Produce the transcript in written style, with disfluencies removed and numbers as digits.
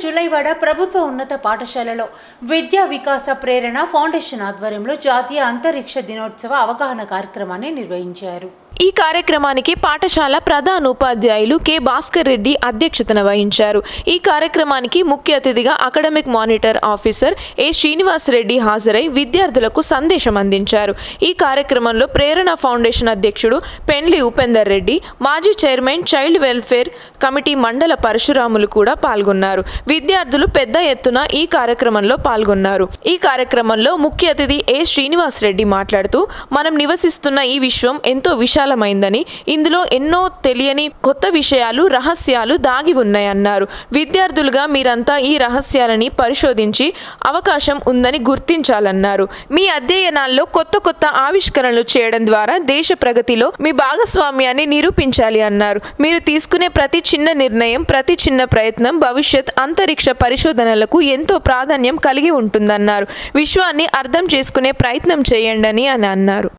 జులైవాడ ప్రభుత్వ ఉన్నత పాఠశాలలో విద్యా వికాస ప్రేరణ ఫౌండేషన్ ఆధ్వర్యంలో జాతీయ అంతరిక్ష దినోత్సవ అవగాహన కార్యక్రమాన్ని నిర్వహించారు. ఈ కార్యక్రమానికి పాఠశాల ప్రధాన ఉపాధ్యాయులు కె భాస్కర్ రెడ్డి అధ్యక్షతన వహించారు. ఈ కార్యక్రమానికి ముఖ్య అతిథిగా academic monitor officer A Srinivas Reddy హాజరై విద్యార్థులకు సందేశం అందించారు. ఈ కార్యక్రమంలో ప్రేరణ ఫౌండేషన్ అధ్యక్షుడు పెండ్లి ఉపేందర్ రెడ్డి, మాజీ చైర్మన్ చైల్డ్ వెల్ఫేర్ కమిటీ మండల పరశురాములు కూడా పాల్గొన్నారు. విద్యార్థులు పెద్ద ఎత్తున ఈ కార్యక్రమంలో పాల్గొన్నారు. ఈ కార్యక్రమంలో ముఖ్య అతిథి ఏ శ్రీనివాస్ రెడ్డి మాట్లాడుతూ, మనం నివసిస్తున్న ఈ విశ్వం ఎంతో విశాలమైందని, ఇందులో ఎన్నో తెలియని కొత్త విషయాలు, రహస్యాలు దాగి ఉన్నాయన్నారు. విద్యార్థులుగా మీరంతా ఈ రహస్యాలని పరిశోధించి అవకాశం ఉందని గుర్తించాలన్నారు. మీ అధ్యయనాల్లో కొత్త కొత్త ఆవిష్కరణలు చేయడం ద్వారా దేశ ప్రగతిలో మీ భాగస్వామ్యాన్ని నిరూపించాలి అన్నారు. మీరు తీసుకునే ప్రతి చిన్న నిర్ణయం, ప్రతి చిన్న ప్రయత్నం భవిష్యత్ అంతరిక్ష పరిశోధనలకు ఎంతో ప్రాధాన్యం కలిగి ఉంటుందన్నారు. విశ్వాన్ని అర్థం చేసుకునే ప్రయత్నం చేయండి అని అన్నారు.